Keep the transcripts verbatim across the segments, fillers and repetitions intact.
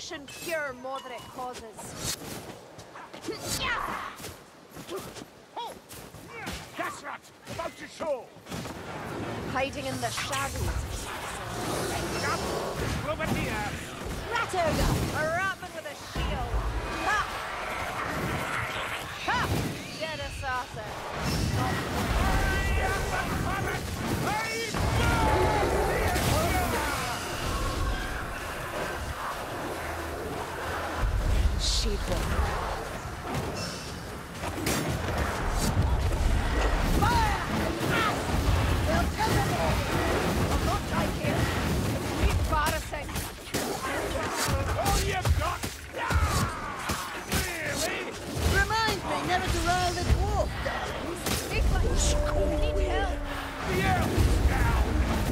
Potion cure more than it causes. Gasrat! About to show! Hiding in the shadows. Globatia! Rattoga! A ratman with a shield. Ha! Ha! Dead assassin. Sheepwalker. Fire! They'll cover me! I'll not die here. It's embarrassing. All you've got! Really? Remind me never to rile the dwarf, darling. Big one. Need help. The elves down!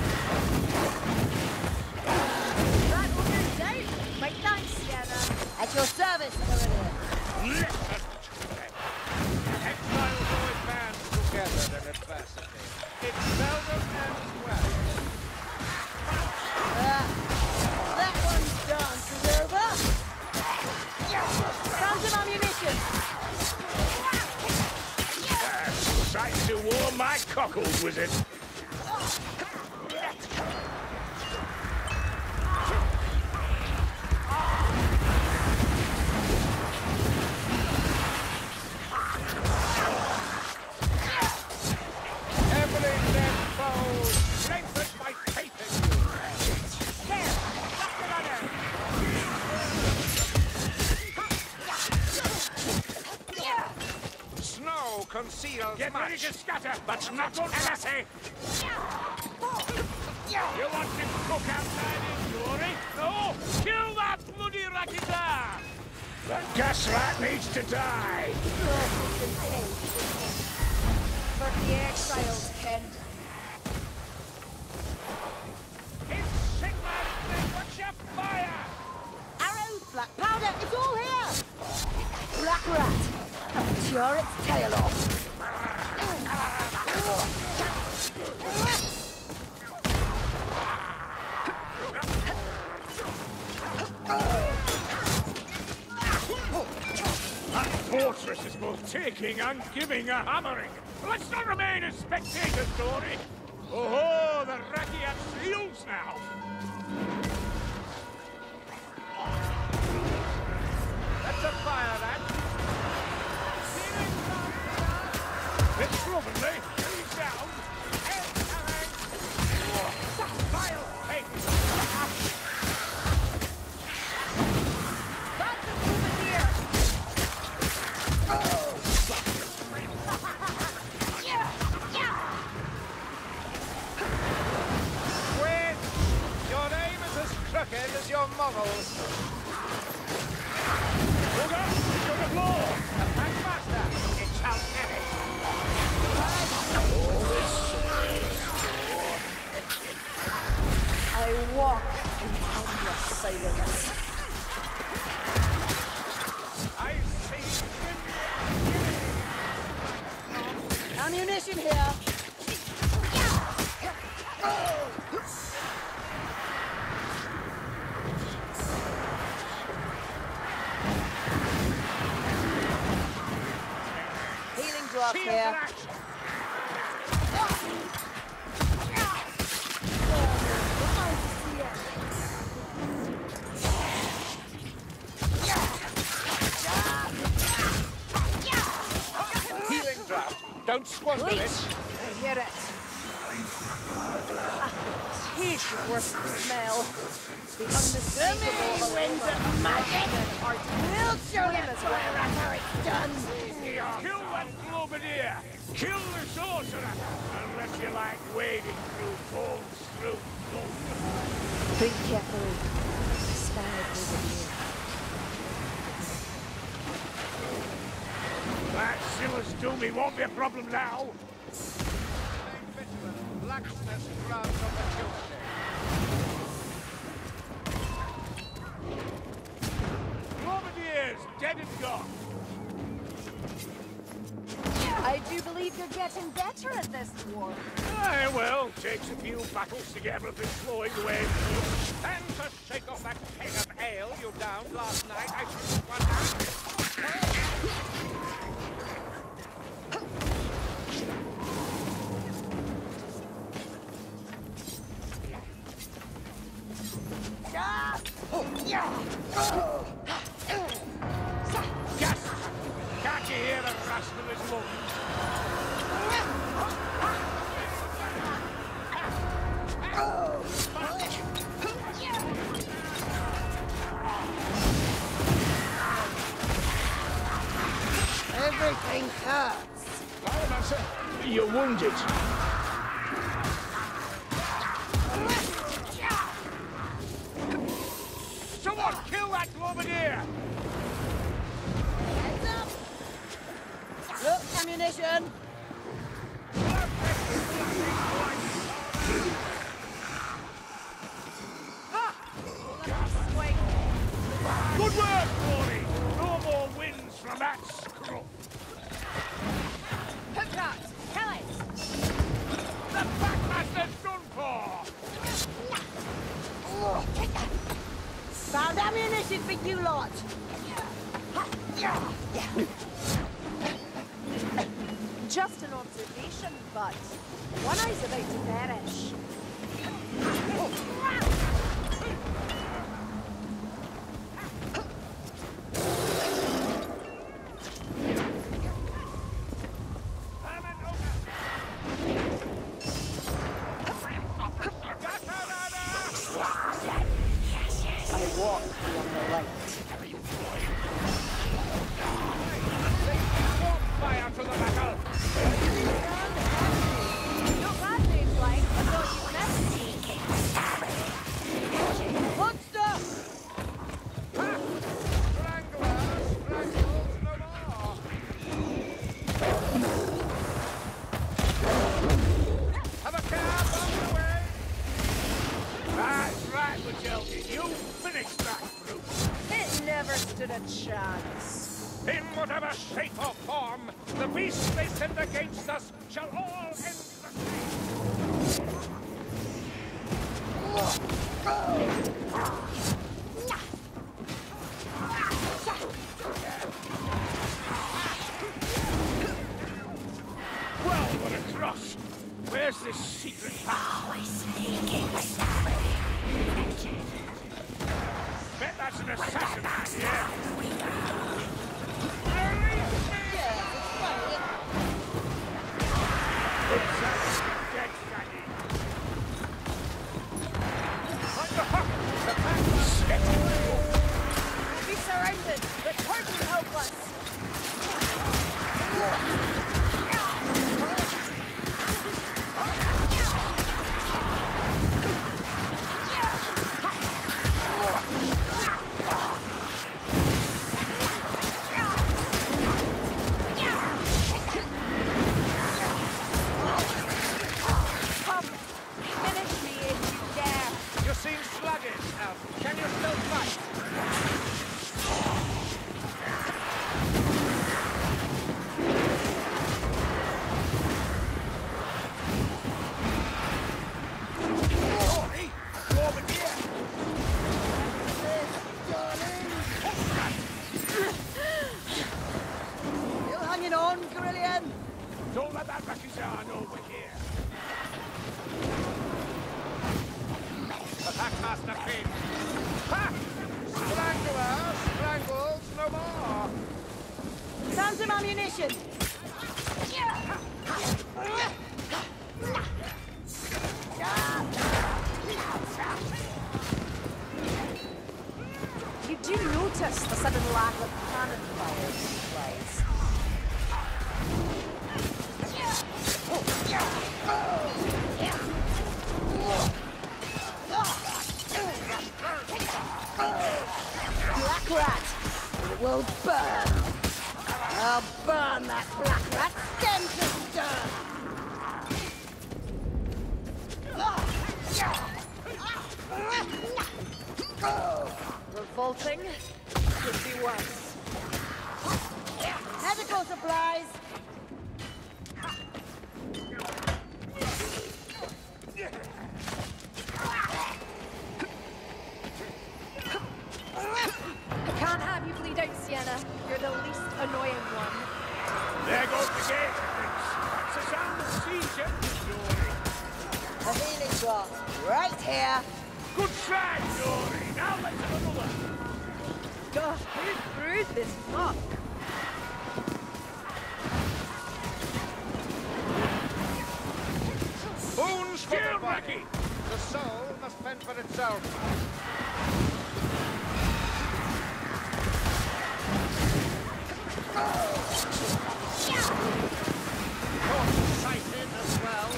That will do, Dave. My thanks, Sienna. At your service, Corinna. Let us try. Exiles always band together in adversity. It seldom ends well. Ah, that one's dance is over. Found some ammunition. Uh, sight to warm my cockles, wizard. Evelyn then foes, strengthen my faith in you. There, stop the runner. Snow conceals Get much. Ready to scatter, but not heresy. You want to cook outside in glory? No! Kill that bloody Rakita! The gasrat needs to die! For the exiles, Ken. It's Sigmar! Watch your fire! Arrows, black powder, it's all here. Black rat. I'll tear its tail off. That fortress is both taking and giving a hammering. Let's not remain as spectators, Dory. Oh, the Rakiat shields now. That's a fire, that. It's slovenly. He's down. Head coming. Vile fate. That's a souvenir. Quinn, your name is as crooked as your models. Look up! It's on the floor! The Packmaster! It shall get it! I walk in endless silence. I see Ammunition here. Healing drop Shield here. for action! Healing draft. Don't squander Bleach. it. I hear it. Teeth worse the smell. The unmistakable winds of magic. art. We'll show them as well how it's done. Kill that Globadier! Kill the sorcerer! Unless you like wading through falls through gold. Think carefully. Spare over here. That Silas Doomy won't be a problem now. Blacksmith's ground opportunity. Globadier's dead and gone. I do believe you're getting better at this, dwarf. Aye, well, takes a few battles to get everything flowing the way it should. And to shake off that keg of ale you downed last night, I should one Yes! Can't you hear the rust of his lung? Everything hurts. Pyromancer, you're wounded. Someone kill that Globadier! Heads up. Look, ammunition. Good work, Rory! No more wins from that scruff! Hook up! Kill it! The Packmaster's done for! Found ammunition for you lot. Just an observation, but one eye's about to perish. Fire to the battle! Not bad, dude, like, I thought you'd missed me. Monster! Stranglers, strangles no more! Have a cab on the way! That's right, Matilda. You finished that brute! It never stood a chance. In whatever shape or form, the beast they send against us shall all end the same. Well, what a cross! Where's this secret path? Always sneaking. Bet that's an assassin, yeah? Dead, Shaggy. What the fuck? The pack is set. We'll be surrounded, but hardly helpless. Come, finish me if you dare. You seem sluggish, Elf. Can you still fight? Rory, go over here. Still hanging on, Carillion? Don't let that Rakizan over here. The Packmaster came. Ha! Stranglers, strangles no more. Found some ammunition. You do notice the sudden lack of cannon fire these plays. Black rat. It will burn. I'll burn that black rat stem to stern. Revolting could be worse. Medical supplies. I can't have you bleed out, Sienna. You're the least annoying one. There goes the gate, Prince. That's the sound of siege engines roaring. A healing drop. Right here. Good try, Dory. Now let's have another. Gosh, who brewed this muck? Boons for the Kill body. Ricky! The soul must fend for itself. Short-sighted as well.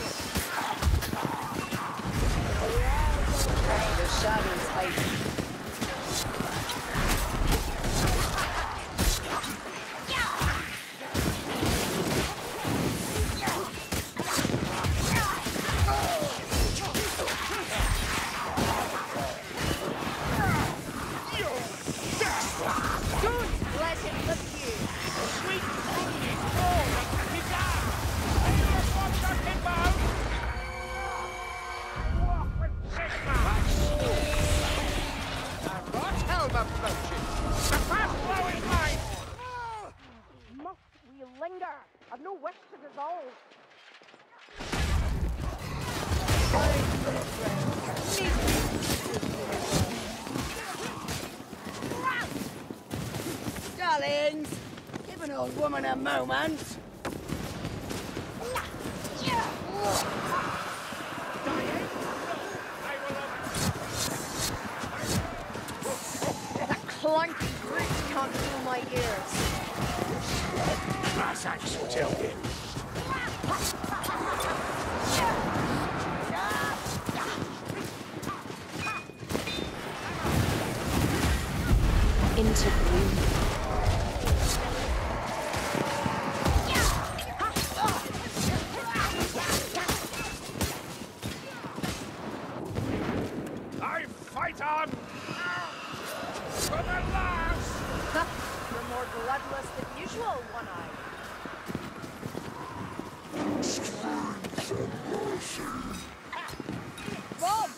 The shadows hiding. Don't let him lift you. Sweet Rudy is cold and he's down. Hey, look what's that about? Walk with Sigma. Now, what helm approaches? The fast flowing line. Must we linger? I've no wish to dissolve. Darlings, give an old woman a moment. That clunky brute can't feel my ears. Mass axe will tell him. Into bloom. I fight on. For the last. You're more bloodless than usual, One-Eye. Bob!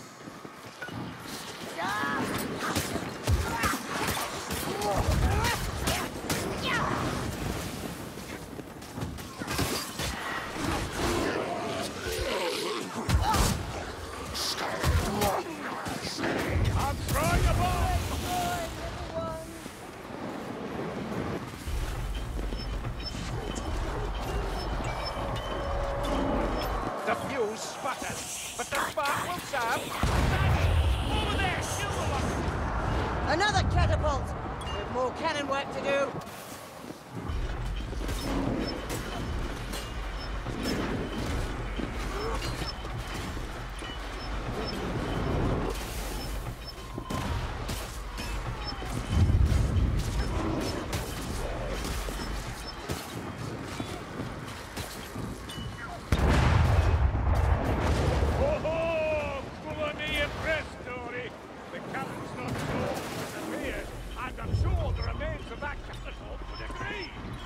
I'm throwing a ball. The fuse sputtered, but the spark will serve. Over there, kill the one. Another catapult! With more cannon work to do. Oh, full of me impressed, Dory. The cannon's not so disappeared, and I'm sure the remains of that catapult would agree.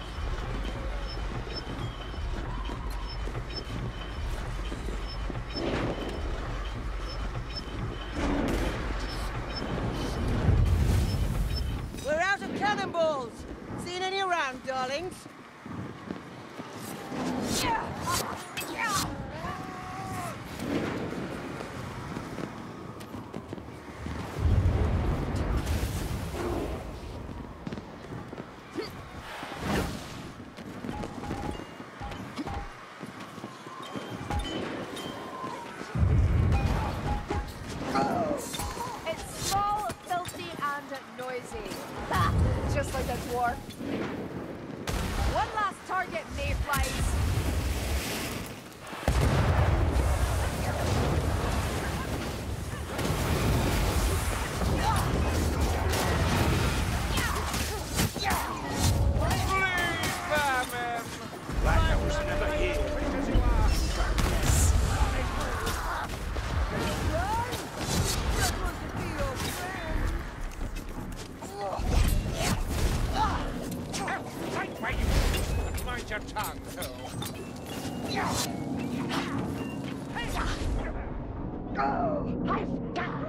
We're out of cannonballs. Seen any around, darlings? It's small, filthy, and noisy. Ha! Just like a dwarf. One last target, mayflies. Please, vermin! Like I was never here. Quick as you are. Fight where you Mind your tongue, Phil. Oh, I've got